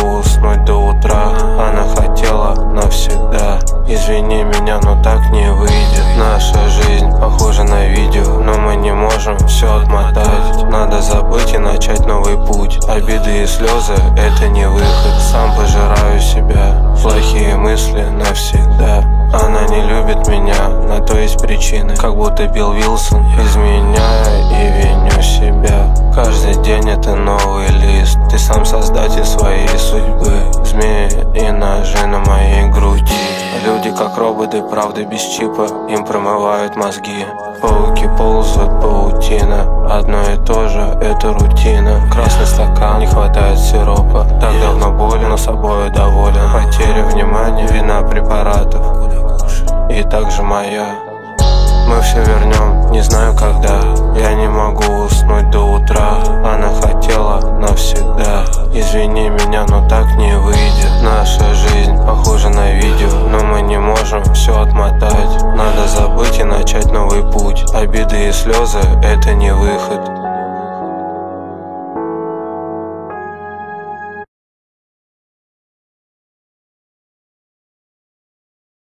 могу уснуть до утра. Она хотела навсегда. Извини меня, но так не выйдет. Наша жизнь похожа на видео, но мы не можем все отмотать. Надо забыть и начать новый путь. Обиды и слезы — это не выход. Сам пожираю себя, плохие мысли навсегда. Она не любит меня, на то есть причины. Как будто Билл Вилсон, изменяю и виню себя. Каждый день это новый лист. Ты сам создатель своей судьбы. Змеи и ножи на моей груди. Люди как роботы, правда без чипа. Им промывают мозги. Пауки ползают, паутина. Одно и то же, это рутина. Красный стакан, не хватает сиропа. Так давно болен, но собою доволен. Потеря внимания, вина препаратов. И также моя. Мы все вернем, не знаю когда. Я не могу уснуть до утра. Она хотела навсегда. Извини меня, но так не выйдет. Наша жизнь похожа на видео, но мы не можем все отмотать. Надо забыть и начать новый путь. Обиды и слезы — это не выход.